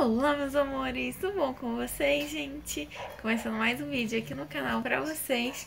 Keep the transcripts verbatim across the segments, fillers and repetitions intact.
Olá, meus amores, tudo bom com vocês, gente? Começando mais um vídeo aqui no canal pra vocês.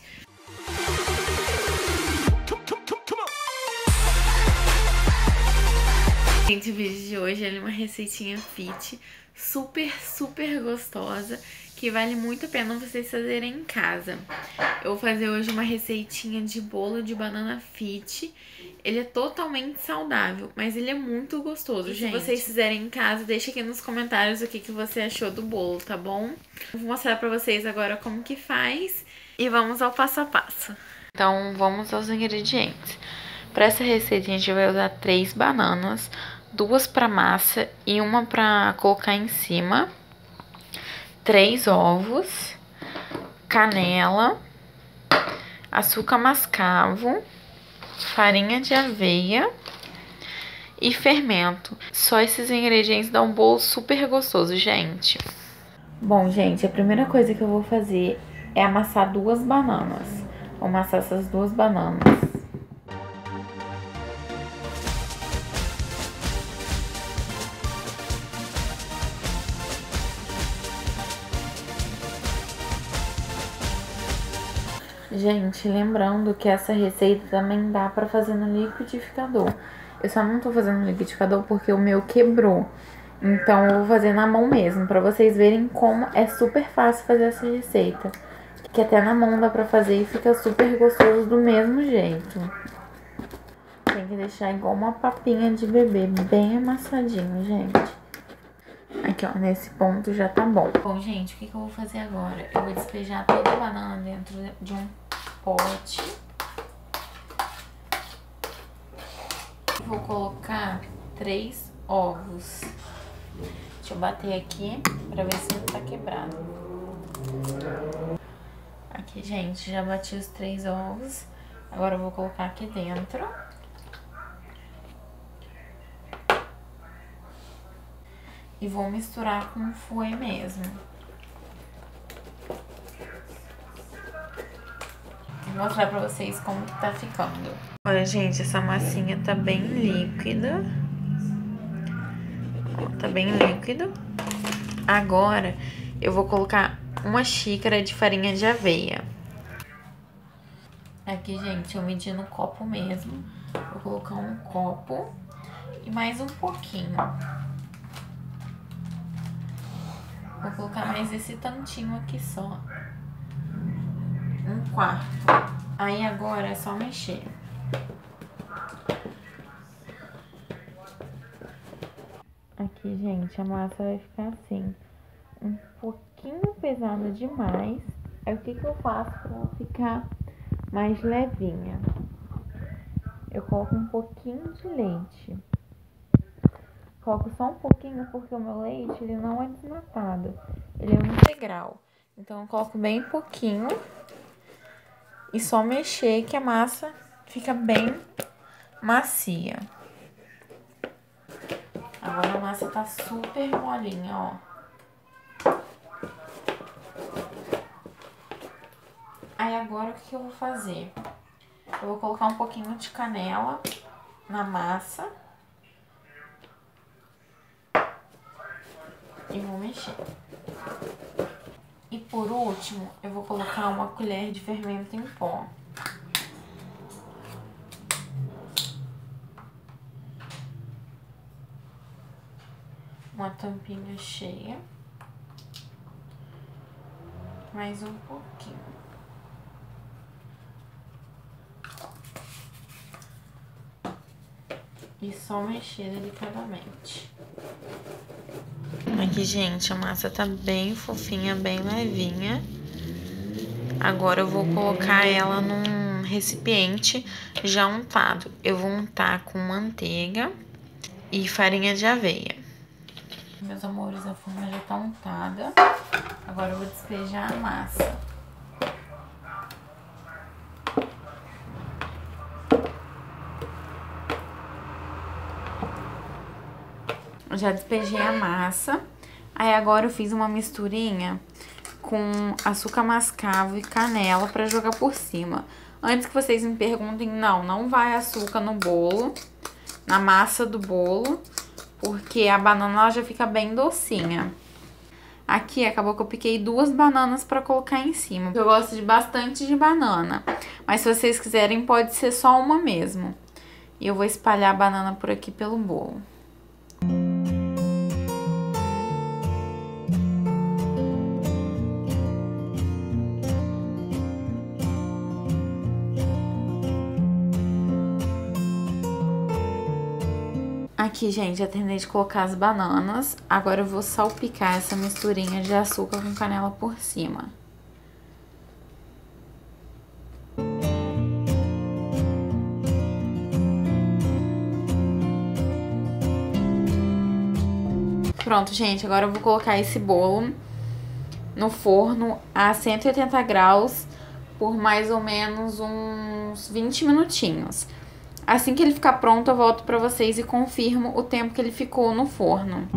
Gente, o vídeo de hoje é uma receitinha fit, super, super gostosa, que vale muito a pena vocês fazerem em casa. Eu vou fazer hoje uma receitinha de bolo de banana fit. Ele é totalmente saudável, mas ele é muito gostoso, gente. Se vocês fizerem em casa, deixa aqui nos comentários o que, que você achou do bolo, tá bom? Eu vou mostrar pra vocês agora como que faz e vamos ao passo a passo. Então, vamos aos ingredientes. Para essa receita, a gente vai usar três bananas, duas para massa e uma para colocar em cima, três ovos, canela, açúcar mascavo, farinha de aveia e fermento. Só esses ingredientes dão um bolo super gostoso, gente. Bom, gente, a primeira coisa que eu vou fazer é amassar duas bananas. Vou amassar essas duas bananas. Gente, lembrando que essa receita também dá pra fazer no liquidificador. Eu só não tô fazendo no liquidificador porque o meu quebrou. Então eu vou fazer na mão mesmo, pra vocês verem como é super fácil fazer essa receita. Que até na mão dá pra fazer e fica super gostoso do mesmo jeito. Tem que deixar igual uma papinha de bebê, bem amassadinho, gente. Aqui, ó, nesse ponto já tá bom. Bom, gente, o que que eu vou fazer agora? Eu vou despejar toda a banana dentro de um pote. Vou colocar três ovos. Deixa eu bater aqui pra ver se não tá quebrado. Aqui, gente, já bati os três ovos. Agora eu vou colocar aqui dentro. E vou misturar com fouet mesmo. Vou mostrar pra vocês como que tá ficando. Olha, gente, essa massinha tá bem líquida. Tá bem líquido. Agora, eu vou colocar uma xícara de farinha de aveia. Aqui, gente, eu medi no copo mesmo. Vou colocar um copo e mais um pouquinho. Vou colocar mais esse tantinho aqui só. Um quarto. Aí agora é só mexer. Aqui, gente, a massa vai ficar assim. Um pouquinho pesada demais. Aí o que que eu faço pra ela ficar mais levinha? Eu coloco um pouquinho de leite. Coloco só um pouquinho porque o meu leite, ele não é desnatado. Ele é um integral. Então, eu coloco bem pouquinho. E só mexer que a massa fica bem macia. Agora a massa tá super molinha, ó. Aí agora o que eu vou fazer? Eu vou colocar um pouquinho de canela na massa. E vou mexer. E por último, eu vou colocar uma colher de fermento em pó. Uma tampinha cheia. Mais um pouquinho. E só mexer delicadamente. Aqui, gente, a massa tá bem fofinha, bem levinha. Agora eu vou colocar ela num recipiente já untado. Eu vou untar com manteiga e farinha de aveia. Meus amores, a forma já tá untada. Agora eu vou despejar a massa. Eu já despejei a massa. Aí agora eu fiz uma misturinha com açúcar mascavo e canela pra jogar por cima. Antes que vocês me perguntem, não, não vai açúcar no bolo, na massa do bolo, porque a banana ela já fica bem docinha. Aqui acabou que eu piquei duas bananas pra colocar em cima. Eu gosto de bastante de banana, mas se vocês quiserem pode ser só uma mesmo. E eu vou espalhar a banana por aqui pelo bolo. Aqui, gente, já terminei de colocar as bananas. Agora eu vou salpicar essa misturinha de açúcar com canela por cima. Pronto, gente, agora eu vou colocar esse bolo no forno a cento e oitenta graus por mais ou menos uns vinte minutinhos. Assim que ele ficar pronto, eu volto pra vocês e confirmo o tempo que ele ficou no forno.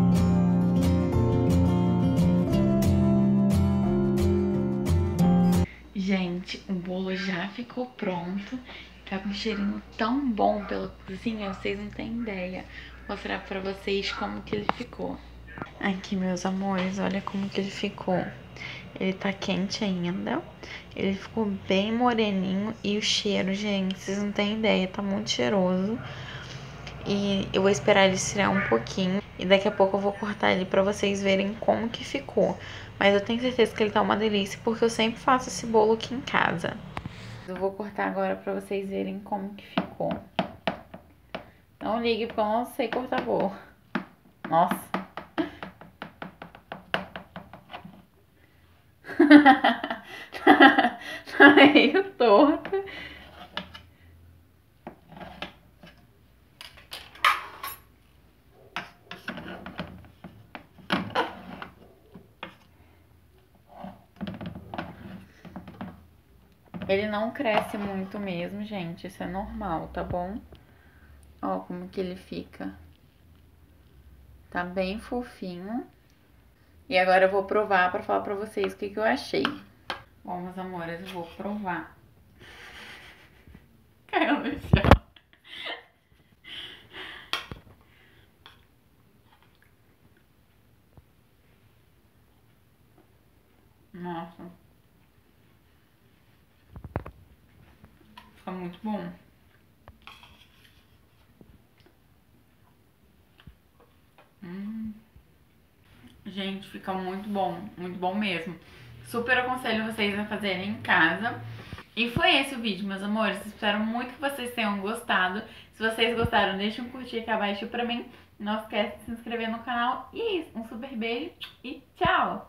Gente, o bolo já ficou pronto. Tá com um cheirinho tão bom pela cozinha, vocês não têm ideia. Vou mostrar pra vocês como que ele ficou. Aqui, meus amores, olha como que ele ficou. Ele tá quente ainda, ele ficou bem moreninho e o cheiro, gente, vocês não têm ideia, tá muito cheiroso. E eu vou esperar ele esfriar um pouquinho e daqui a pouco eu vou cortar ele pra vocês verem como que ficou. Mas eu tenho certeza que ele tá uma delícia porque eu sempre faço esse bolo aqui em casa. Eu vou cortar agora pra vocês verem como que ficou. Não ligue porque eu não sei cortar bolo. Nossa. Tá meio torta. Ele não cresce muito mesmo, gente. Isso é normal, tá bom? Ó como que ele fica. Tá bem fofinho. E agora eu vou provar pra falar pra vocês o que que eu achei. Bom, meus amores, eu vou provar. Caiu no chão. Nossa. Fica muito bom. Hum. Gente, fica muito bom. Muito bom mesmo. Super aconselho vocês a fazerem em casa. E foi esse o vídeo, meus amores. Espero muito que vocês tenham gostado. Se vocês gostaram, deixem um curtir aqui abaixo pra mim. Não esquece de se inscrever no canal. E um super beijo e tchau!